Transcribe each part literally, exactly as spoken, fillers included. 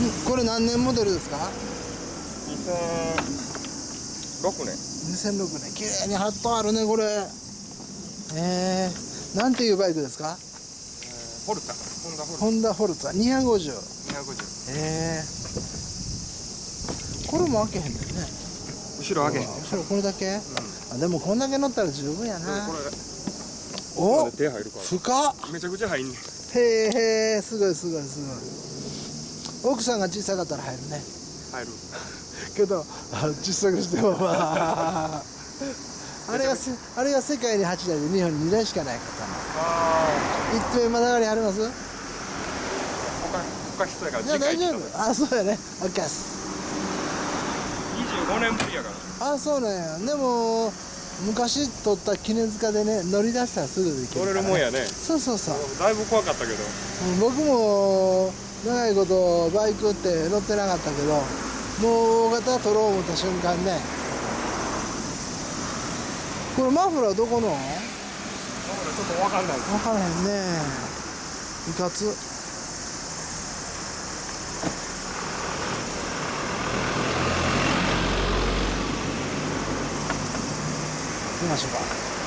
これ何年モデルですか？ にせんろくねん。 にせんろくねん。綺麗にハットあるねこれ。えー、なんていうバイクですか？ フォルツァ、ホンダフォルツァ。 ホンダフォルツァにひゃくごじゅう。 にひゃくごじゅう。 えー、これも開けへんねんね。 後ろ開けへんねん。 後ろこれだけ、うん、あでもこんだけ乗ったら十分やな。 これおっ、 手入るから深っ。 めちゃくちゃ入んねん。 へえへえ、すごいすごいすごい。奥さんが小さかったら入るね。 入るけど小さくしてもまああれがせあれが世界にはちだいで日本ににだいしかないからな。 あ一等まだがりあります？ あ他必要やからいや大丈夫。あ、そうやね。オッケーです。 にじゅうごねんぶりやから。 あ、そうなんや。でも昔撮った絹塚でね、乗り出したらすぐできる、 乗れるもんやね。 そうそうそう。 だいぶ怖かったけど、 僕も長いことバイクって乗ってなかったけど、もう大型取ろう思った瞬間ね。これマフラーどこの？ だからちょっと分かんない。 分からへんね。いかつ。行きましょうか。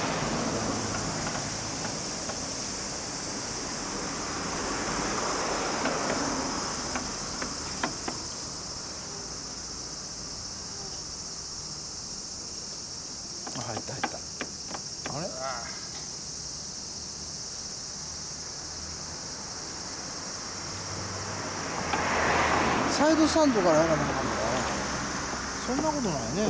あ、入った入った。あれ？サイドスタンドからやらなあかんのかな。そんなことないね。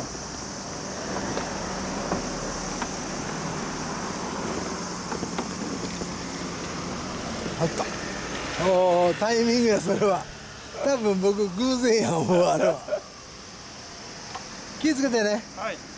入った。おお、タイミングやそれは。多分僕偶然や思うあれは。気をつけてね。 はい。